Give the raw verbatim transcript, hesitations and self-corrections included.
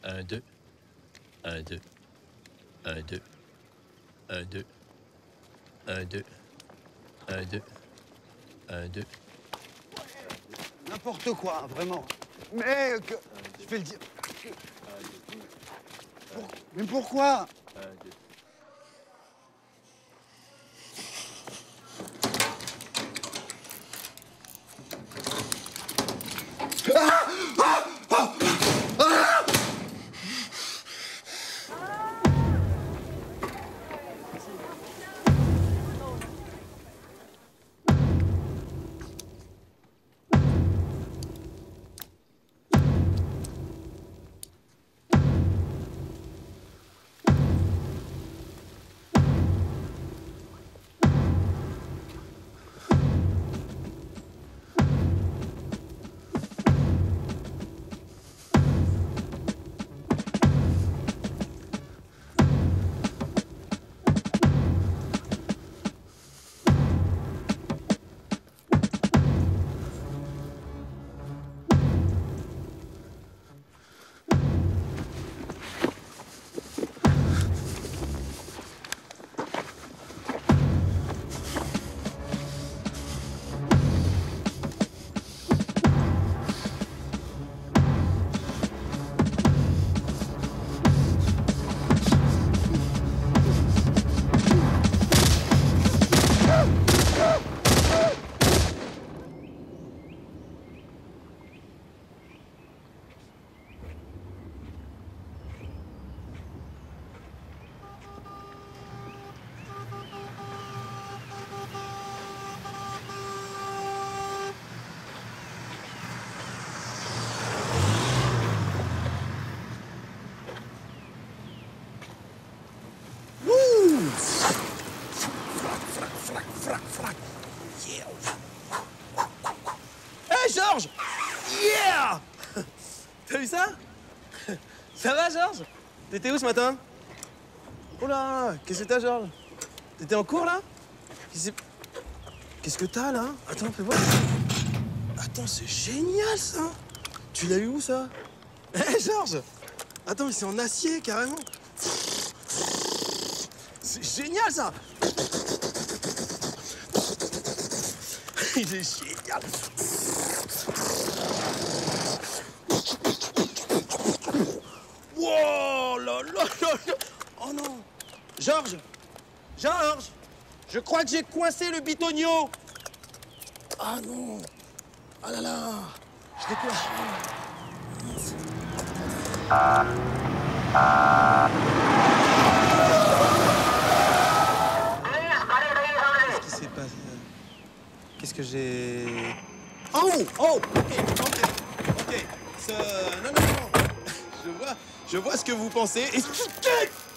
un, deux. un, deux. un, deux. un, deux. un, deux. un, deux. un, deux. N'importe quoi, vraiment. Mais que... Je vais le dire. Pour- Mais pourquoi? Hey Georges! Yeah! T'as vu ça? Ça va Georges? T'étais où ce matin? Oh là! Qu'est-ce que t'as Georges? T'étais en cours là? Qu'est-ce Qu'est-ce que t'as là? Attends, fais voir. Attends, c'est génial ça! Tu l'as eu où ça? Hé hey, Georges! Attends, mais c'est en acier carrément! C'est génial ça! Il est génial! Wow! Là, là, là, là. Oh non! Georges! Georges! Je crois que j'ai coincé le bitonio! Ah non! Ah là là! Je l'ai coincé! Qu'est-ce qui s'est passé? Qu'est-ce que j'ai... Oh! Oh! Ok, ok, ok. Ce... Non, non, non. Je vois, je vois ce que vous pensez. Et...